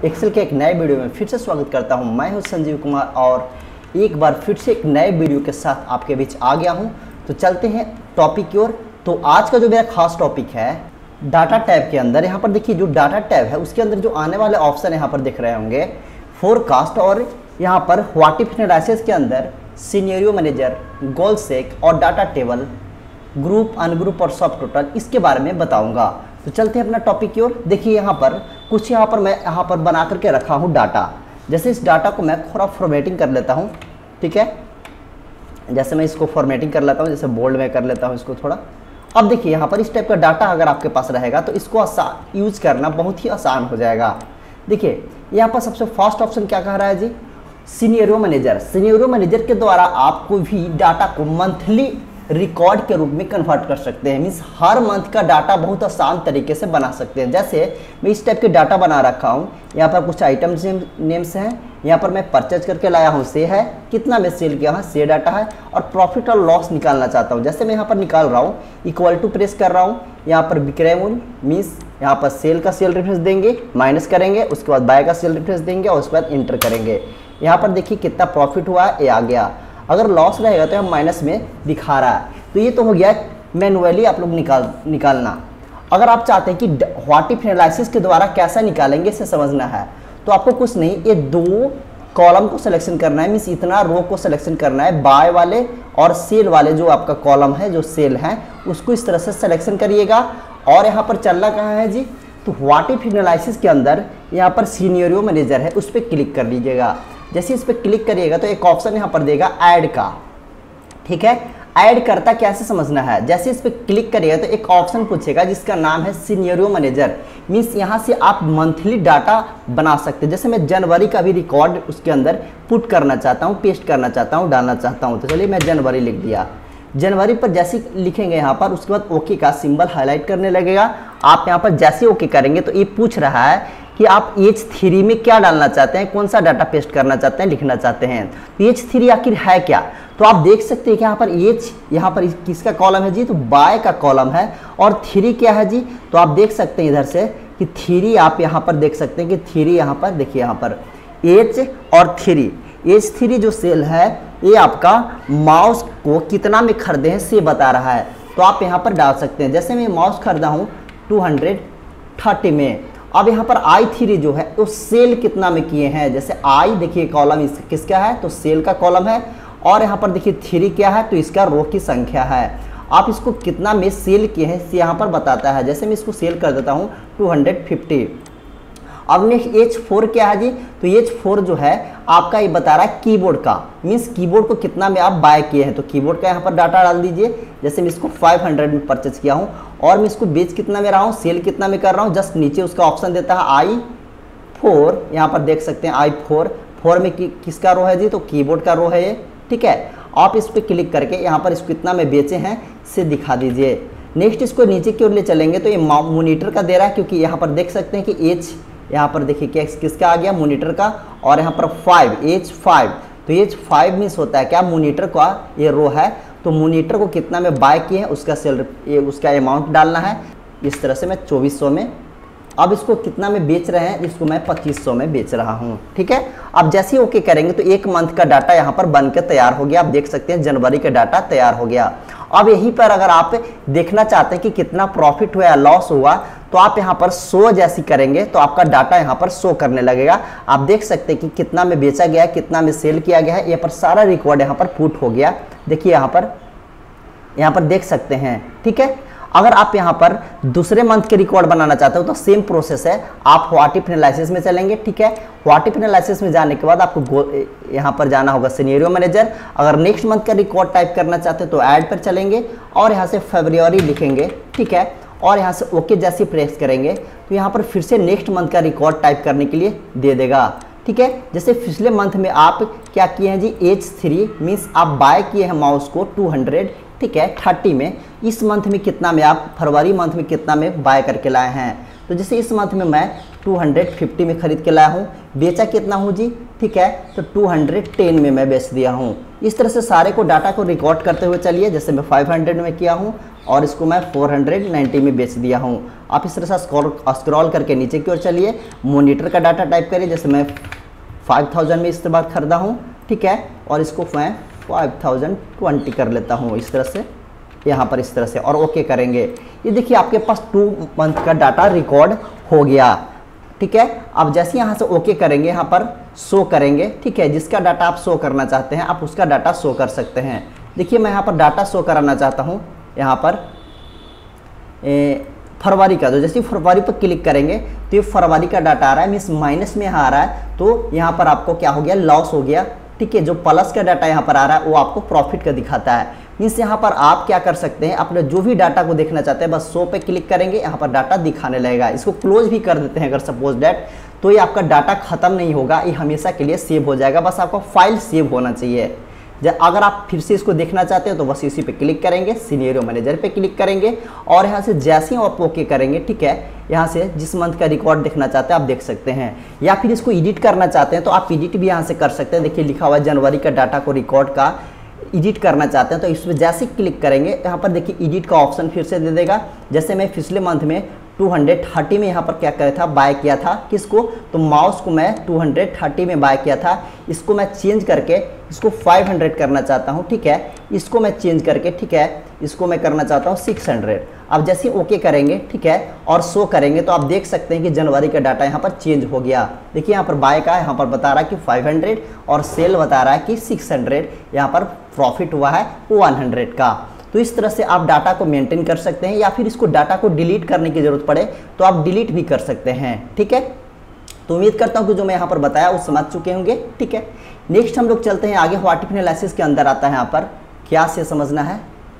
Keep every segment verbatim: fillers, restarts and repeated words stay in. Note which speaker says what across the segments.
Speaker 1: Excel के एक नए वीडियो में फिर से स्वागत करता हूं। मैं हूं संजीव कुमार और एक बार फिर से एक नए वीडियो के साथ आपके बीच आ गया हूं। तो चलते हैं टॉपिक की ओर। तो आज का जो मेरा खास टॉपिक है डाटा टैब के अंदर, यहाँ पर देखिए जो डाटा टैब है उसके अंदर जो आने वाले ऑप्शन यहाँ पर दिख रहे होंगे फोरकास्ट और यहाँ पर व्हाट इफ एनालिसिस के अंदर सिनेरियो मैनेजर, गोल सेक और डाटा टेबल, ग्रुप, अनग्रुप और सब टोटल, इसके बारे में बताऊंगा। तो चलते हैं अपना टॉपिक की ओर। देखिए यहाँ पर कुछ यहाँ पर मैं यहाँ पर बना करके रखा हूँ डाटा। जैसे इस डाटा को मैं थोड़ा फॉर्मेटिंग कर लेता हूँ, ठीक है। जैसे मैं इसको फॉर्मेटिंग कर लेता हूँ, जैसे बोल्ड में कर लेता हूँ इसको थोड़ा। अब देखिए यहाँ पर इस टाइप का डाटा अगर आपके पास रहेगा तो इसको आसान यूज करना बहुत ही आसान हो जाएगा। देखिए यहाँ पर सबसे फर्स्ट ऑप्शन क्या कह रहा है जी, सिनेरियो मैनेजर। सिनेरियो मैनेजर के द्वारा आप कोई भी डाटा को मंथली रिकॉर्ड के रूप में कन्वर्ट कर सकते हैं। मीन्स हर मंथ का डाटा बहुत आसान तरीके से बना सकते हैं। जैसे मैं इस टाइप के डाटा बना रखा हूँ, यहाँ पर कुछ आइटम नेम्स हैं, यहाँ पर मैं परचेज करके लाया हूँ, से है, कितना मैं सेल किया हूँ, से डाटा है, और प्रॉफिट और लॉस निकालना चाहता हूँ। जैसे मैं यहाँ पर निकाल रहा हूँ, इक्वल टू प्रेस कर रहा हूँ, यहाँ पर विक्रय मूल्य मीन्स यहाँ पर सेल का सेल रेफरेंस देंगे, माइनस करेंगे, उसके बाद बाय का सेल रेफरेंस देंगे और उसके बाद इंटर करेंगे। यहाँ पर देखिए कितना प्रॉफिट हुआ है, ये आ गया। अगर लॉस रहेगा तो हम माइनस में दिखा रहा है। तो ये तो हो गया मैनुअली आप लोग निकाल निकालना। अगर आप चाहते हैं कि व्हाट इफ एनालिसिस के द्वारा कैसा निकालेंगे इसे समझना है, तो आपको कुछ नहीं, ये दो कॉलम को सिलेक्शन करना है। मीन्स इतना रो को सिलेक्शन करना है, बाय वाले और सेल वाले जो आपका कॉलम है, जो सेल है, उसको इस तरह से सिलेक्शन करिएगा। और यहाँ पर चलना कहाँ है जी, तो व्हाट इफ एनालिसिस के अंदर यहाँ पर सिनेरियो मैनेजर है, उस पर क्लिक कर लीजिएगा। जैसे इस पर क्लिक करिएगा तो एक ऑप्शन यहाँ पर देगा ऐड का, ठीक है। ऐड करता कैसे समझना है, जैसे इस पर क्लिक करिएगा तो एक ऑप्शन पूछेगा जिसका नाम है सिनेरियो मैनेजर। मीन्स यहाँ से आप मंथली डाटा बना सकते हैं। जैसे मैं जनवरी का भी रिकॉर्ड उसके अंदर पुट करना चाहता हूँ, पेस्ट करना चाहता हूँ, डालना चाहता हूँ। तो चलिए मैं जनवरी लिख दिया। जनवरी पर जैसे लिखेंगे यहाँ पर, उसके बाद ओके का सिंबल हाईलाइट करने लगेगा। आप यहाँ पर जैसे ओके करेंगे तो ये पूछ रहा है कि आप एच थ्री में क्या डालना चाहते हैं, कौन सा डाटा पेस्ट करना चाहते हैं, लिखना चाहते हैं। तो एच थ्री आखिर है क्या, तो आप देख सकते हैं कि यहाँ पर एच, यहाँ पर किसका कॉलम है जी, तो बाय का कॉलम है। और थ्री क्या है जी, तो आप देख सकते हैं इधर से कि थ्री, आप यहाँ पर देख सकते हैं कि थ्री यहाँ पर देखिए, यहाँ पर एच और थ्री, एच थ्री जो सेल है ये आपका माउस को कितना में खरीदे हैं से बता रहा है। तो आप यहाँ पर डाल सकते हैं। जैसे मैं माउस खरीदा हूँ टू हंड्रेड थर्टी में। अब यहाँ पर आई थ्री जो है तो सेल कितना में किए हैं, जैसे आई देखिए कॉलम इस किसका है, तो सेल का कॉलम है। और यहाँ पर देखिए थ्री क्या है, तो इसका रो की संख्या है। आप इसको कितना में सेल किए हैं से यहाँ पर बताता है। जैसे मैं इसको सेल कर देता हूँ टू हंड्रेड फिफ्टी। अब नेक्स्ट एच फोर क्या है जी, तो एच फोर जो है आपका ये बता रहा है कीबोर्ड का। मीन्स कीबोर्ड को कितना में आप बाय किए हैं, तो कीबोर्ड का यहाँ पर डाटा डाल दीजिए। जैसे मैं इसको फाइव हंड्रेड में परचेज किया हूँ और मैं इसको बेच कितना में रहा हूँ, सेल कितना में कर रहा हूँ। जस्ट नीचे उसका ऑप्शन देता है आई फोर, यहाँ पर देख सकते हैं आई फोर। फोर में कि, किसका रो है जी, तो कीबोर्ड का रो है ये, ठीक है। आप इस पर क्लिक करके यहाँ पर इसको कितना में बेचे हैं से दिखा दीजिए। नेक्स्ट इसको नीचे की ओर ले चलेंगे तो ये मॉनिटर का दे रहा है, क्योंकि यहाँ पर देख सकते हैं कि एच, यहाँ पर देखिए क्या किसका आ गया, मॉनिटर का। और यहाँ पर फाइव, एच फाइव, तो एच फाइव मीन्स होता है क्या, मॉनिटर का ये रो है। तो मॉनिटर को कितना में बाय किए हैं उसका सेल, ये उसका अमाउंट डालना है। इस तरह से मैं चौबीस सौ में, अब इसको कितना में बेच रहे हैं, इसको मैं पच्चीस सौ में बेच रहा हूँ, ठीक है। अब जैसे ही ओके करेंगे तो एक मंथ का डाटा यहाँ पर बन के तैयार हो गया। आप देख सकते हैं जनवरी का डाटा तैयार हो गया। अब यहीं पर अगर आप देखना चाहते हैं कि कितना प्रॉफिट हुआ या लॉस हुआ, तो आप यहाँ पर शो जैसी करेंगे तो आपका डाटा यहाँ पर शो करने लगेगा। आप देख सकते हैं कि कितना में बेचा गया है, कितना में सेल किया गया है, यहाँ पर सारा रिकॉर्ड यहाँ पर पुट हो गया। देखिए यहाँ पर यहाँ पर देख सकते हैं, ठीक है। अगर आप यहाँ पर दूसरे मंथ के रिकॉर्ड बनाना चाहते हो तो सेम प्रोसेस है। आप व्हाट इफ एनालिसिस में चलेंगे, ठीक है। व्हाट इफ एनालिसिस में जाने के बाद आपको यहाँ पर जाना होगा सिनेरियो मैनेजर। अगर नेक्स्ट मंथ का रिकॉर्ड टाइप करना चाहते हो तो ऐड पर चलेंगे और यहाँ से फरवरी लिखेंगे, ठीक है। और यहाँ से ओके जैसे प्रेस करेंगे तो यहाँ पर फिर से नेक्स्ट मंथ का रिकॉर्ड टाइप करने के लिए दे देगा, ठीक है। जैसे पिछले मंथ में आप क्या किए हैं जी, एच थ्री मीन्स आप बाय किए हैं माउस को टू हंड्रेड, ठीक है, थर्टी में। इस मंथ में कितना में आप फरवरी मंथ में कितना में बाय करके लाए हैं, तो जैसे इस मंथ में मैं टू हंड्रेड फिफ्टी में खरीद के लाया हूँ। बेचा कितना हूँ जी, ठीक है, तो टू हंड्रेड टेन में मैं बेच दिया हूँ। इस तरह से सारे को डाटा को रिकॉर्ड करते हुए चलिए, जैसे मैं फाइव हंड्रेड में किया हूँ और इसको मैं फोर हंड्रेड नाइंटी में बेच दिया हूँ। आप इस तरह से स्क्रॉल करके नीचे की ओर चलिए, मॉनिटर का डाटा टाइप करिए, जैसे मैं फाइव थाउजेंड में इसके बाद खरीदा हूँ, ठीक है, और इसको मैं फाइव थाउजेंड ट्वेंटी कर लेता हूँ इस तरह से, यहाँ पर इस तरह से, और ओके करेंगे। ये देखिए आपके पास टू मंथ का डाटा रिकॉर्ड हो गया, ठीक है। अब जैसे यहाँ से ओके करेंगे, यहाँ पर शो करेंगे, ठीक है, जिसका डाटा आप शो करना चाहते हैं आप उसका डाटा शो कर सकते हैं। देखिए मैं यहाँ पर डाटा शो कराना चाहता हूँ, यहाँ पर ए, फरवरी का, तो जैसे फरवरी पर क्लिक करेंगे तो ये फरवरी का डाटा आ रहा है, मीन्स माइनस में यहाँ आ रहा है, तो यहाँ पर आपको क्या हो गया, लॉस हो गया, ठीक है। जो प्लस का डाटा यहाँ पर आ रहा है वो आपको प्रॉफिट का दिखाता है। मीन्स यहाँ पर आप क्या कर सकते हैं, अपने जो भी डाटा को देखना चाहते हैं बस शो पे क्लिक करेंगे, यहाँ पर डाटा दिखाने लगेगा। इसको क्लोज भी कर देते हैं अगर सपोज डैट, तो ये आपका डाटा खत्म नहीं होगा, ये हमेशा के लिए सेव हो जाएगा। बस आपका फाइल सेव होना चाहिए। जब अगर आप फिर से इसको देखना चाहते हैं तो बस इसी पे क्लिक करेंगे, सिनेरियो मैनेजर पे क्लिक करेंगे और यहाँ से जैसे ही आप ओके करेंगे, ठीक है, यहाँ से जिस मंथ का रिकॉर्ड देखना चाहते हैं आप देख सकते हैं। या फिर इसको एडिट करना चाहते हैं तो आप एडिट भी यहाँ से कर सकते हैं। देखिए लिखा हुआ है जनवरी का डाटा को रिकॉर्ड का एडिट करना चाहते हैं तो इसमें जैसे क्लिक करेंगे यहाँ पर देखिए एडिट का ऑप्शन फिर से दे देगा। जैसे मैं पिछले मंथ में टू हंड्रेड थर्टी में यहाँ पर क्या किया था, बाय किया था, किसको, तो माउस को मैं टू हंड्रेड थर्टी में बाय किया था। इसको मैं चेंज करके इसको फाइव हंड्रेड करना चाहता हूँ, ठीक है, इसको मैं चेंज करके, ठीक है, इसको मैं करना चाहता हूँ सिक्स हंड्रेड। अब जैसे ओके करेंगे, ठीक है, और शो करेंगे तो आप देख सकते हैं कि जनवरी का डाटा यहाँ पर चेंज हो गया। देखिए यहाँ पर बाय का यहाँ पर बता रहा है कि फाइव हंड्रेड और सेल बता रहा है कि सिक्स हंड्रेड, यहाँ पर प्रॉफिट हुआ है वन हंड्रेड का। तो इस तरह से आप डाटा को मेंटेन कर सकते हैं, या फिर इसको डाटा को डिलीट करने की जरूरत पड़े तो आप डिलीट भी कर सकते हैं, ठीक है। तो उम्मीद करता हूं कि जो मैं यहाँ पर बताया वो समझ चुके होंगे, ठीक है। नेक्स्ट हम लोग चलते हैं आगे, आर्टिफिशियल एनालिसिस के अंदर आता है यहाँ पर क्या से समझना है।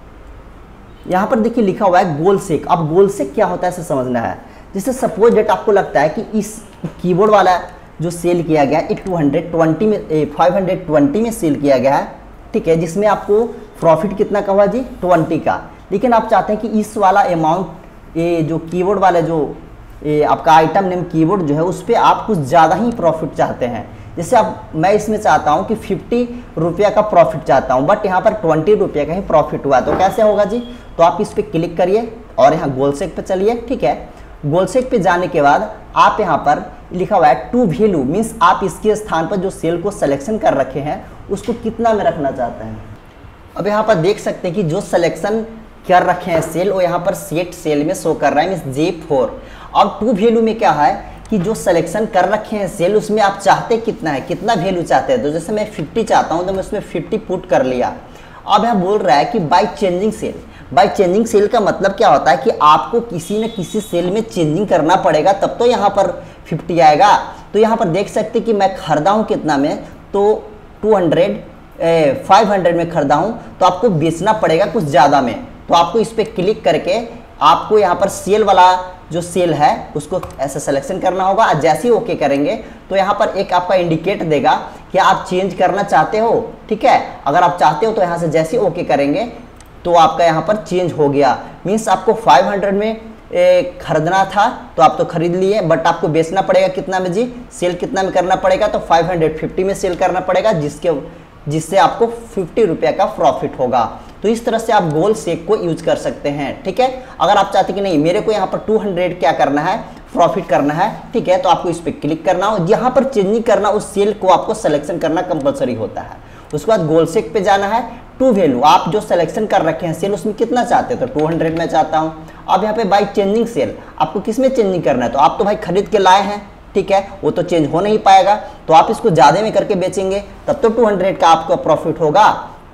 Speaker 1: यहाँ पर देखिए लिखा हुआ है गोल सेक। अब गोल सेक क्या होता है इसे समझना है। जैसे सपोज डेट आपको लगता है कि इस कीबोर्ड वाला जो सेल किया गया है टू हंड्रेड ट्वेंटी में फाइव हंड्रेड ट्वेंटी में सेल किया गया है, ठीक है, जिसमें आपको प्रॉफिट कितना का हुआ जी, ट्वेंटी का। लेकिन आप चाहते हैं कि इस वाला अमाउंट, ये जो कीबोर्ड वाला जो ये आपका आइटम नेम कीबोर्ड जो है उस पर आप कुछ ज़्यादा ही प्रॉफिट चाहते हैं। जैसे अब मैं इसमें चाहता हूं कि फिफ्टी रुपया का प्रॉफिट चाहता हूं, बट यहाँ पर ट्वेंटी रुपये का ही प्रॉफिट हुआ, तो कैसे होगा जी। तो आप इस पर क्लिक करिए और यहाँ गोल सेक पे चलिए, ठीक है। गोल सेक पे जाने के बाद आप यहाँ पर लिखा हुआ है टू वैल्यू, मीन्स आप इसके स्थान पर जो सेल को सिलेक्शन कर रखे हैं उसको कितना में रखना चाहते हैं। अब यहाँ पर देख सकते हैं कि जो सिलेक्शन कर रखे हैं सेल वो यहाँ पर सेट सेल में शो कर रहा है, मीन्स जे फोर। अब टू वैल्यू में क्या है कि जो सिलेक्शन कर रखे हैं सेल उसमें आप चाहते कितना है, कितना वैल्यू चाहते हैं। तो जैसे मैं फिफ्टी चाहता हूँ तो मैं उसमें फिफ्टी पुट कर लिया। अब यहाँ बोल रहा है कि by changing cell. By changing cell का मतलब क्या होता है कि आपको किसी न किसी सेल में चेंजिंग करना पड़ेगा तब तो यहाँ पर फिफ्टी आएगा। तो यहाँ पर देख सकते कि मैं खरीदा हूँ कितना में, तो टू हंड्रेड फाइव हंड्रेड में खरीदा हूँ, तो आपको बेचना पड़ेगा कुछ ज़्यादा में। तो आपको इस पर क्लिक करके आपको यहाँ पर सेल वाला जो सेल है उसको ऐसे सिलेक्शन करना होगा। जैसे ही ओके करेंगे तो यहाँ पर एक आपका इंडिकेट देगा कि आप चेंज करना चाहते हो, ठीक है। अगर आप चाहते हो तो यहाँ से जैसे ही ओके करेंगे तो आपका यहाँ पर चेंज हो गया। मीन्स आपको फाइव हंड्रेड में ए, खरीदना था तो आप तो खरीद लिए, बट आपको बेचना पड़ेगा कितना में जी, सेल कितना में करना पड़ेगा, तो फाइव हंड्रेड फिफ्टी में सेल करना पड़ेगा, जिसके जिससे आपको फिफ्टी रुपये का प्रॉफिट होगा। तो इस तरह से आप गोल सेक को यूज कर सकते हैं, ठीक है। अगर आप चाहते कि नहीं मेरे को यहाँ पर टू हंड्रेड क्या करना है, प्रॉफिट करना है, ठीक है, तो आपको इस पर क्लिक करना हो। यहाँ पर चेंजिंग करना, उस सेल को आपको सिलेक्शन करना कंपलसरी होता है। उसके बाद गोल सेक पे जाना है। टू वैल्यू, आप जो सिलेक्शन कर रखे हैं सेल उसमें कितना चाहते हैं, तो टू हंड्रेड में चाहता हूँ। अब यहाँ पे बाई चेंजिंग सेल, आपको किस में चेंजिंग करना है, तो आप तो भाई खरीद के लाए हैं, ठीक है, वो तो चेंज हो नहीं पाएगा, तो आप इसको ज़्यादा में करके बेचेंगे तब तो टू हंड्रेड का आपका प्रॉफिट होगा।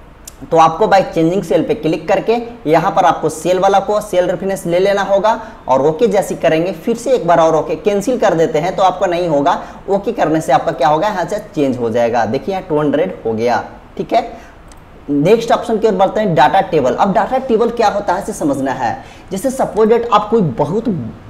Speaker 1: तो आपको बाय चेंजिंग सेल पे क्लिक करके यहाँ पर आपको सेल वाला को सेल रेफरेंस ले लेना होगा और ओके जैसी करेंगे, फिर से एक बार और ओके कैंसिल कर देते हैं तो आपका नहीं होगा। ओके करने से आपका क्या होगा, यहाँ से चेंज हो जाएगा। देखिए यहाँ टू हंड्रेड हो गया, ठीक है। नेक्स्ट ऑप्शन की ओर बढ़ते हैं, डाटा टेबल। अब डाटा टेबल क्या होता है इसे समझना है। जैसे सपोज डेट आप कोई बहुत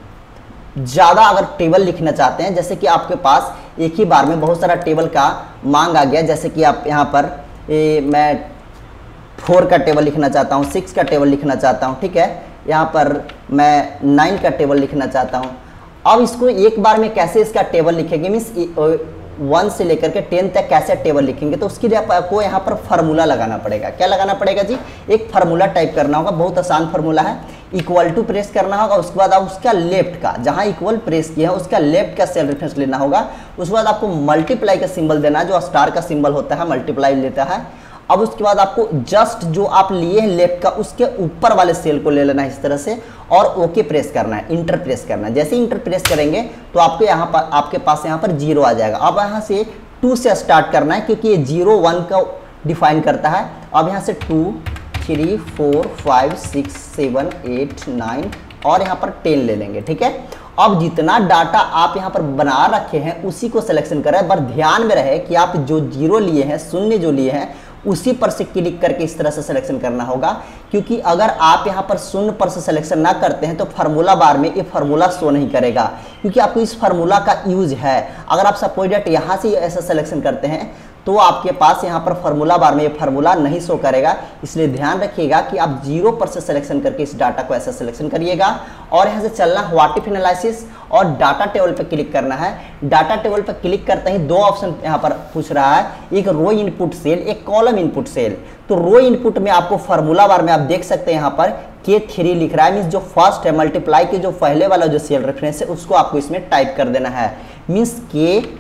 Speaker 1: ज़्यादा अगर टेबल लिखना चाहते हैं, जैसे कि आपके पास एक ही बार में बहुत सारा टेबल का मांग आ गया, जैसे कि आप यहाँ पर ए, मैं फोर का टेबल लिखना चाहता हूँ, सिक्स का टेबल लिखना चाहता हूँ, ठीक है, यहाँ पर मैं नाइन का टेबल लिखना चाहता हूँ। अब इसको एक बार में कैसे इसका टेबल लिखेंगे, मीन्स वन से लेकर के टेन तक कैसे टेबल लिखेंगे, तो उसके लिए आपको यहाँ पर फार्मूला लगाना पड़ेगा। क्या लगाना पड़ेगा जी, एक फार्मूला टाइप करना होगा, बहुत आसान फार्मूला है। इक्वल टू प्रेस करना होगा, उसके बाद आप उसका लेफ्ट का, जहाँ इक्वल प्रेस किया है उसका लेफ्ट का सेल रेफरेंस लेना होगा। उसके बाद आपको मल्टीप्लाई का सिंबल देना है, जो स्टार का सिंबल होता है मल्टीप्लाई लेता है। अब उसके बाद आपको जस्ट जो आप लिए हैं लेफ्ट का, उसके ऊपर वाले सेल को ले लेना है इस तरह से, और ओके प्रेस करना है, इंटर प्रेस करना है। जैसे इंटर प्रेस करेंगे तो आपके यहाँ पर आपके पास यहाँ पर जीरो आ जाएगा। अब यहाँ से टू से स्टार्ट करना है, क्योंकि ये जीरो वन का डिफाइन करता है। अब यहाँ से two three four five six seven eight nine और यहाँ पर टेन ले लेंगे, ठीक है। अब जितना डाटा आप यहाँ पर बना रखे हैं उसी को सिलेक्शन करें, पर ध्यान में रहे कि आप जो जीरो लिए हैं, शून्य जो लिए हैं, उसी पर से क्लिक करके इस तरह से सिलेक्शन करना होगा। क्योंकि अगर आप यहाँ पर शून्य पर से सिलेक्शन ना करते हैं तो फार्मूला बार में ये फार्मूला शो नहीं करेगा, क्योंकि आपको इस फार्मूला का यूज है। अगर आप सपोज डेट यहाँ से ऐसा सिलेक्शन करते हैं तो आपके पास यहाँ पर फार्मूला बार में ये फार्मूला नहीं शो करेगा। इसलिए ध्यान रखिएगा कि आप जीरो पर से सिलेक्शन करके इस डाटा को ऐसा सिलेक्शन करिएगा। और यहाँ से चलना व्हाट इफ एनालिसिस और डाटा टेबल पर क्लिक करना है। डाटा टेबल पर क्लिक करते ही दो ऑप्शन यहाँ पर पूछ रहा है, एक रो इनपुट सेल, एक कॉलम इनपुट सेल। तो रो इनपुट में आपको फार्मूला बार में आप देख सकते हैं यहाँ पर के थ्री लिख रहा है, मीन्स जो फर्स्ट है मल्टीप्लाई के जो पहले वाला जो सेल रेफरेंस है उसको आपको इसमें टाइप कर देना है, मीन्स के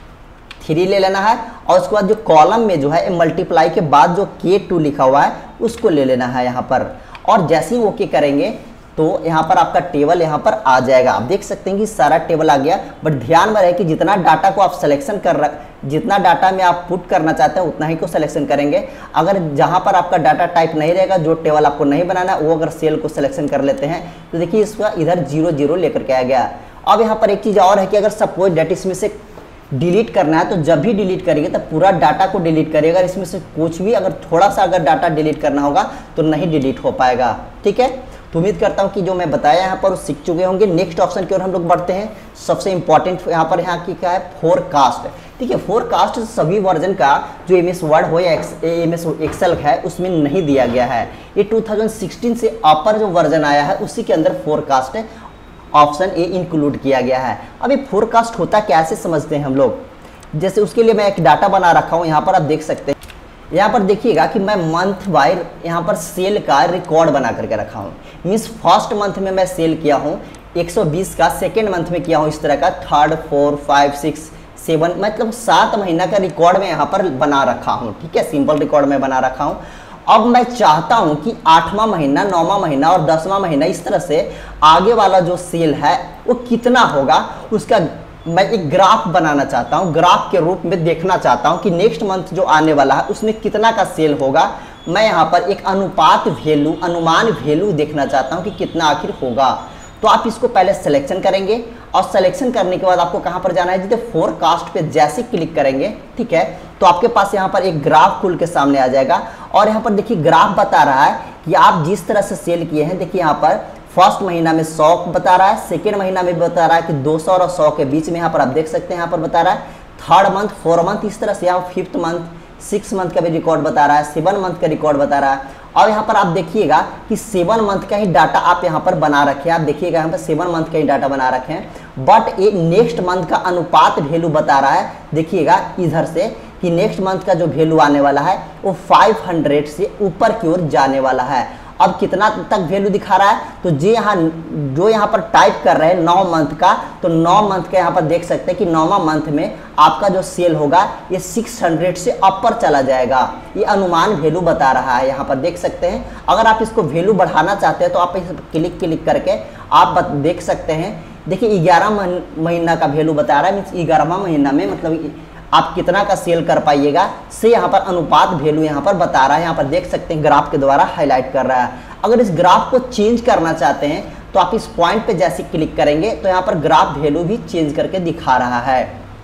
Speaker 1: थ्री ले लेना है। और उसके बाद जो कॉलम में जो है मल्टीप्लाई के बाद जो के टू लिखा हुआ है उसको ले लेना है यहाँ पर। और जैसे ही ओके करेंगे तो यहाँ पर आपका टेबल यहाँ पर आ जाएगा। आप देख सकते हैं कि सारा टेबल आ गया। बट ध्यान में रहे कि जितना डाटा को आप सिलेक्शन कर रहे, जितना डाटा में आप पुट करना चाहते हैं उतना ही को सिलेक्शन करेंगे। अगर जहाँ पर आपका डाटा टाइप नहीं रहेगा, जो टेबल आपको नहीं बनाना, वो अगर सेल को सिलेक्शन कर लेते हैं तो देखिए इसका इधर जीरो जीरो लेकर के आ गया। अब यहाँ पर एक चीज़ और है कि अगर सपोज डेट इसमें से डिलीट करना है तो जब भी डिलीट करेंगे तो पूरा डाटा को डिलीट करिएगा। अगर इसमें से कुछ भी अगर थोड़ा सा अगर डाटा डिलीट करना होगा तो नहीं डिलीट हो पाएगा, ठीक है। तो उम्मीद करता हूं कि जो मैं बताया यहाँ पर सीख चुके होंगे। नेक्स्ट ऑप्शन की ओर हम लोग बढ़ते हैं। सबसे इंपॉर्टेंट यहाँ पर यहाँ की क्या है, फोरकास्ट, ठीक है। फोरकास्ट सभी वर्जन का जो एम एस वर्ड हो या एम एस एक्सेल है उसमें नहीं दिया गया है। ये टू थाउजेंड सिक्सटीन से अपर जो वर्जन आया है उसी के अंदर फोरकास्ट है ऑप्शन ए इंक्लूड किया गया है। अब ये फोरकास्ट होता कैसे समझते हैं हम लोग, जैसे उसके लिए मैं एक डाटा बना रखा हूँ। यहाँ पर आप देख सकते हैं, यहाँ पर देखिएगा कि मैं मंथ बाय यहाँ पर सेल का रिकॉर्ड बना करके रखा हूँ। मीन्स फर्स्ट मंथ में मैं सेल किया हूँ एक सौ बीस का, सेकेंड मंथ में किया हूँ इस तरह का, third four five six seven, मतलब सात महीना का रिकॉर्ड में यहाँ पर बना रखा हूँ, ठीक है। सिंपल रिकॉर्ड में बना रखा हूँ। अब मैं चाहता हूं कि आठवां महीना, नौवां महीना और दसवां महीना इस तरह से आगे वाला जो सेल है वो कितना होगा, उसका मैं एक ग्राफ बनाना चाहता हूं। ग्राफ के रूप में देखना चाहता हूं कि नेक्स्ट मंथ जो आने वाला है उसमें कितना का सेल होगा। मैं यहाँ पर एक अनुपात वैल्यू, अनुमान वैल्यू देखना चाहता हूं कि कितना आखिर होगा। तो आप इसको पहले सिलेक्शन करेंगे और सिलेक्शन करने के बाद आपको कहां पर जाना है, जिसे फोरकास्ट पे जैसे क्लिक करेंगे, ठीक है, तो आपके पास यहां पर एक ग्राफ खुल के सामने आ जाएगा। और यहां पर देखिए ग्राफ बता रहा है कि आप जिस तरह से सेल किए हैं, देखिए यहां पर फर्स्ट महीना में सौ बता रहा है, सेकेंड महीना में बता रहा है कि दो सौ और सौ के बीच में, यहाँ पर आप देख सकते हैं यहाँ पर बता रहा है थर्ड मंथ, फोर मंथ, इस तरह से यहाँ फिफ्थ मंथ, सिक्स मंथ का भी रिकॉर्ड बता रहा है, सेवन मंथ का रिकॉर्ड बता रहा है। और यहाँ पर आप देखिएगा कि सेवन मंथ का ही डाटा आप यहाँ पर बना रखे हैं। आप देखिएगा यहाँ पर सेवन मंथ का ही डाटा बना रखे हैं, बट ये नेक्स्ट मंथ का अनुपात वैल्यू बता रहा है। देखिएगा इधर से कि नेक्स्ट मंथ का जो वैल्यू आने वाला है वो पाँच सौ से ऊपर की ओर जाने वाला है। अब कितना तक वैल्यू दिखा रहा है, तो जे यहाँ जो यहाँ पर टाइप कर रहे हैं नौ मंथ का, तो नौ मंथ का यहाँ पर देख सकते हैं कि नौवां मंथ में आपका जो सेल होगा ये छह सौ से अपर चला जाएगा। ये अनुमान वैल्यू बता रहा है, यहाँ पर देख सकते हैं। अगर आप इसको वैल्यू बढ़ाना चाहते हैं तो आप इस क्लिक क्लिक करके आप देख सकते हैं। देखिए ग्यारह महीना का वैल्यू बता रहा है, मीन्स ग्यारहवां महीना में मतलब आप कितना का सेल कर पाइएगा से यहाँ पर अनुपात वैल्यू यहाँ पर बता रहा है। यहाँ पर देख सकते हैं ग्राफ के द्वारा हाईलाइट कर रहा है। अगर इस ग्राफ को चेंज करना चाहते हैं तो आप इस पॉइंट पे जैसे क्लिक करेंगे तो यहाँ पर ग्राफ वैल्यू भी चेंज करके दिखा रहा है।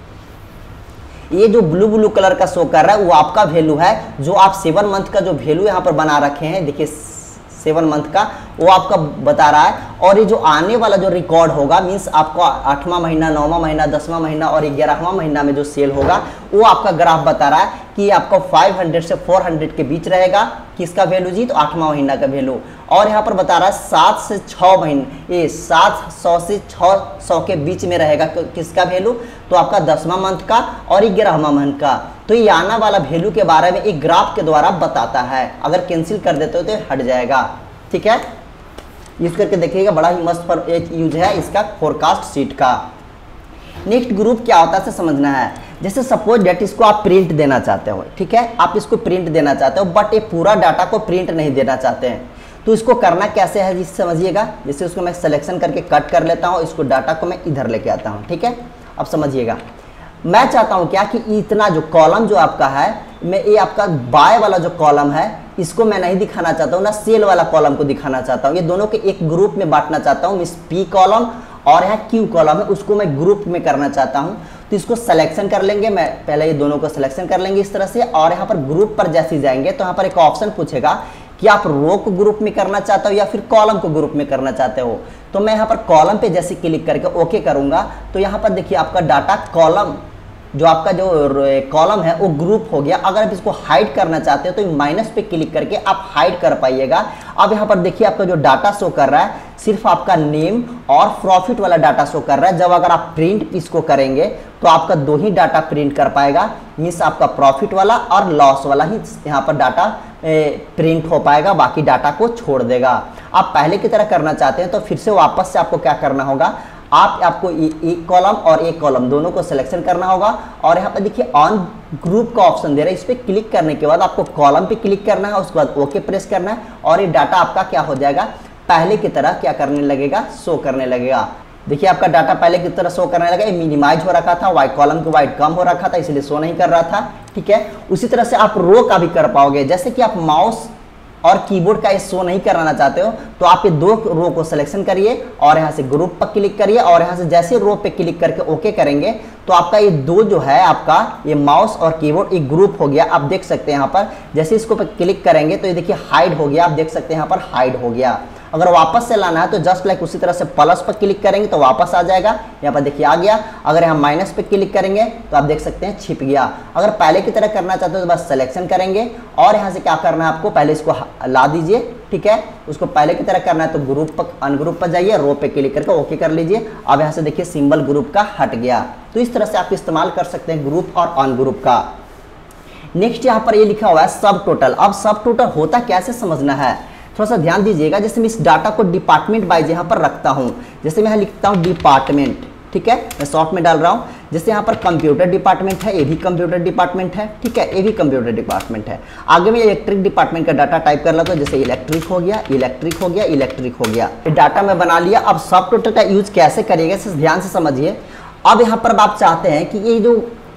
Speaker 1: ये जो ब्लू ब्लू कलर का शो कर रहा है वो आपका वैल्यू है, जो आप सेवन मंथ का जो वैल्यू यहाँ पर बना रखे हैं। देखिए सेवन मंथ का वो आपका बता रहा है। और ये जो आने वाला जो रिकॉर्ड होगा मीन्स आपको आठवां महीना, नौवां महीना, दसवां महीना और ग्यारहवां महीना में जो सेल होगा वो आपका ग्राफ बता रहा है कि आपको पाँच सौ से चार सौ के बीच रहेगा। किसका वैल्यू जी? तो आठवां महीना का वैल्यू। और यहाँ पर बता रहा है सात से छः महीने ये सात सौ से छः सौ के बीच में रहेगा किसका वैल्यू? तो आपका दसवां मंथ का और ग्यारहवां मंथ का। तो ये आने वाला वैल्यू के बारे में एक ग्राफ के द्वारा बताता है। अगर कैंसिल कर देते हो तो हट जाएगा। ठीक है, यूज करके देखिएगा, बड़ा ही मस्त पर एक यूज है इसका फोरकास्ट शीट का। नेक्स्ट ग्रुप क्या होता है से समझना है। जैसे सपोज डेट इसको आप प्रिंट देना चाहते हो, ठीक है, आप इसको प्रिंट देना चाहते हो बट ये पूरा डाटा को प्रिंट नहीं देना चाहते हैं, तो इसको करना कैसे है जिससे समझिएगा। जैसे उसको मैं सिलेक्शन करके कट कर लेता हूँ, इसको डाटा को मैं इधर लेके आता हूँ। ठीक है, अब समझिएगा, मैं चाहता हूँ क्या कि इतना जो कॉलम जो आपका है, मैं ये आपका बाय वाला जो कॉलम है इसको मैं नहीं दिखाना चाहता हूँ, ना सेल वाला कॉलम को दिखाना चाहता हूँ। ये दोनों के एक ग्रुप में बांटना चाहता हूँ। मिस पी कॉलम और यहाँ क्यू कॉलम है उसको मैं ग्रुप में करना चाहता हूँ। तो इसको सिलेक्शन कर लेंगे, मैं पहले ये दोनों को सिलेक्शन कर लेंगे इस तरह से। और यहाँ पर ग्रुप पर जैसे जाएंगे तो यहाँ पर एक ऑप्शन पूछेगा कि आप रो को ग्रुप में करना चाहते हो या फिर कॉलम को ग्रुप में करना चाहते हो। तो मैं यहाँ पर कॉलम पे जैसे क्लिक करके ओके करूँगा तो यहाँ पर देखिए आपका डाटा कॉलम जो आपका जो कॉलम है वो ग्रुप हो गया। अगर आप इसको हाइड करना चाहते हो तो माइनस पे क्लिक करके आप हाइड कर पाइएगा। अब यहाँ पर देखिए आपका जो डाटा शो कर रहा है सिर्फ आपका नेम और प्रॉफिट वाला डाटा शो कर रहा है। जब अगर आप प्रिंट इसको करेंगे तो आपका दो ही डाटा प्रिंट कर पाएगा, मीन्स आपका प्रॉफिट वाला और लॉस वाला ही यहाँ पर डाटा प्रिंट हो पाएगा, बाकी डाटा को छोड़ देगा। आप पहले की तरह करना चाहते हैं तो फिर से वापस से आपको क्या करना होगा, आप आपको एक कॉलम और एक कॉलम दोनों को सिलेक्शन करना होगा। और यहाँ पर देखिए ऑन ग्रुप का ऑप्शन दे रहा है, इस पर क्लिक करने के बाद आपको कॉलम पे क्लिक करना है, उसके बाद ओके प्रेस करना है और ये डाटा आपका क्या हो जाएगा, पहले की तरह क्या करने लगेगा, शो करने लगेगा। देखिए आपका डाटा पहले की तरह शो करने लगा। मिनिमाइज हो रखा था, वाइट कॉलम के वाइट कम हो रखा था इसलिए शो नहीं कर रहा था। ठीक है, उसी तरह से आप रो का भी कर पाओगे। जैसे कि आप माउस और कीबोर्ड का ये शो नहीं कराना चाहते हो तो आप ये दो रो को सिलेक्शन करिए और यहाँ से ग्रुप पर क्लिक करिए और यहाँ से जैसे रो पे क्लिक करके ओके करेंगे तो आपका ये दो जो है आपका ये माउस और कीबोर्ड एक ग्रुप हो गया। आप देख सकते हैं यहाँ पर जैसे इसको पे क्लिक करेंगे तो ये देखिए हाइड हो गया। आप देख सकते हैं यहाँ पर हाइड हो गया। अगर वापस से लाना है तो जस्ट लाइक उसी तरह से प्लस पर क्लिक करेंगे तो वापस आ जाएगा। यहाँ पर देखिए आ गया। अगर यहाँ माइनस पे क्लिक करेंगे तो आप देख सकते हैं छिप गया। अगर पहले की तरह करना चाहते हो तो बस सिलेक्शन करेंगे और यहाँ से क्या करना है आपको, पहले इसको ला दीजिए। ठीक है, उसको पहले की तरह करना है तो ग्रुप पर अनग्रुप पर जाइए, रो पे क्लिक करके ओके कर लीजिए। अब यहाँ से देखिए सिंबल ग्रुप का हट गया। तो इस तरह से आप इस्तेमाल कर सकते हैं ग्रुप और अनग्रुप का। नेक्स्ट यहाँ पर ये लिखा हुआ है सब टोटल। अब सब टोटल होता कैसे समझना है, थोड़ा सा ध्यान दीजिएगा। जैसे मैं इस डाटा को डिपार्टमेंट वाइज यहाँ पर रखता हूँ, जैसे मैं यहाँ लिखता हूँ डिपार्टमेंट। ठीक है, मैं शॉर्ट में डाल रहा हूँ। जैसे यहाँ पर कंप्यूटर डिपार्टमेंट है, ये भी कंप्यूटर डिपार्टमेंट है। ठीक है, ये भी कंप्यूटर डिपार्टमेंट है। आगे में इलेक्ट्रिक डिपार्टमेंट का डाटा टाइप कर लेता हूँ। जैसे इलेक्ट्रिक हो गया, इलेक्ट्रिक हो गया, इलेक्ट्रिक हो गया। ये डाटा मैं बना लिया। अब सब टोटल का यूज कैसे करिएगा इसे ध्यान से समझिए। अब यहाँ पर आप चाहते हैं कि ये जो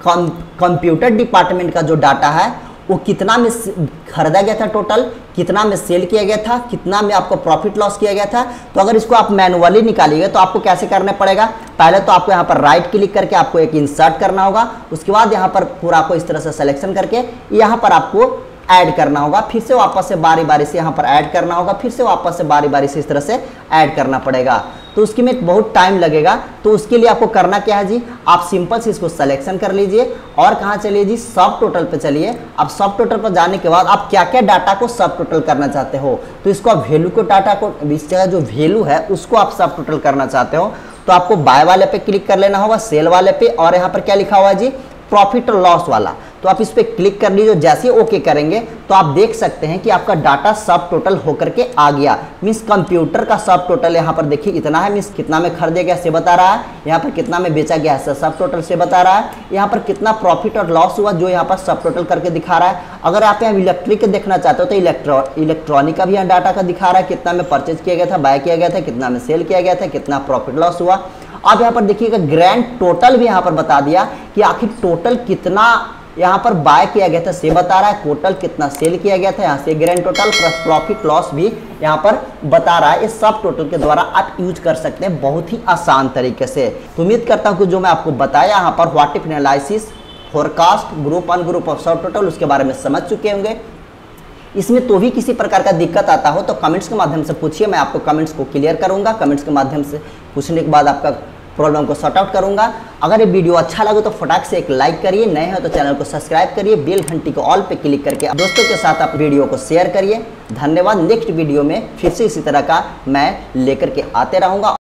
Speaker 1: कंप्यूटर डिपार्टमेंट का जो डाटा है वो कितना में खरीदा गया था, टोटल कितना में सेल किया गया था, कितना में आपको प्रॉफिट लॉस किया गया था। तो अगर इसको आप मैनुअली निकालिएगा तो आपको कैसे करना पड़ेगा, पहले तो आपको यहाँ पर राइट क्लिक करके आपको एक इंसर्ट करना होगा। उसके बाद यहाँ पर पूरा आपको इस तरह से सिलेक्शन करके यहाँ पर आपको ऐड करना होगा। फिर से वापस से बारी बारी से यहाँ पर ऐड करना होगा, फिर से वापस से बारी बारी से इस तरह से ऐड करना पड़ेगा। तो उसके में बहुत टाइम लगेगा। तो उसके लिए आपको करना क्या है जी, आप सिंपल से इसको सिलेक्शन कर लीजिए और कहाँ चलिए जी, सब टोटल पे चलिए। अब सब टोटल पर जाने के बाद आप क्या क्या डाटा को सब टोटल करना चाहते हो, तो इसको आप वैल्यू को डाटा को इस जगह जो वैल्यू है उसको आप सब टोटल करना चाहते हो तो आपको बाय वाले पे क्लिक कर लेना होगा, सेल वाले पे, और यहाँ पर क्या लिखा हुआ है जी, प्रॉफिट और लॉस वाला। तो आप इस पे क्लिक कर लीजिए। जैसे ही ओके करेंगे तो आप देख सकते हैं कि आपका डाटा सब टोटल होकर के आ गया। मीन्स कंप्यूटर का सब टोटल यहाँ पर देखिए इतना है, मीन्स कितना में खरीदा गया से बता रहा है, यहाँ पर कितना में बेचा गया है सब टोटल से बता रहा है, यहाँ पर कितना प्रॉफिट और लॉस हुआ जो यहाँ पर सब टोटल करके दिखा रहा है। अगर आप यहाँ इलेक्ट्रिक देखना चाहते हो तो इलेक्ट्रॉ इलेक्ट्रॉनिक का भी यहाँ डाटा का दिखा रहा है, कितना में परचेज किया गया था, बाय किया गया था, कितना में सेल किया गया था, कितना प्रॉफिट लॉस हुआ। अब यहाँ पर देखिएगा ग्रैंड टोटल भी यहाँ पर बता दिया कि आखिर टोटल कितना यहाँ पर बाय किया गया था से बता रहा है, टोटल कितना सेल किया गया था, यहाँ से grand total plus profit loss भी यहाँ पर बता रहा है। इस सब टोटल के द्वारा आप यूज कर सकते हैं बहुत ही आसान तरीके से। तो उम्मीद करता हूँ कि जो मैं आपको बताया यहाँ पर what if analysis, forecast, group ungroup और सब टोटल, उसके बारे में समझ चुके होंगे। इसमें तो भी किसी प्रकार का दिक्कत आता हो तो कमेंट्स के माध्यम से पूछिए, मैं आपको कमेंट्स को क्लियर करूंगा। कमेंट्स के माध्यम से पूछने के बाद आपका प्रॉब्लम को सॉर्ट आउट करूंगा। अगर ये वीडियो अच्छा लगे तो फटाक से एक लाइक करिए, नए हो तो चैनल को सब्सक्राइब करिए, बेल घंटी को ऑल पे क्लिक करके दोस्तों के साथ आप वीडियो को शेयर करिए। धन्यवाद। नेक्स्ट वीडियो में फिर से इसी तरह का मैं लेकर के आते रहूँगा।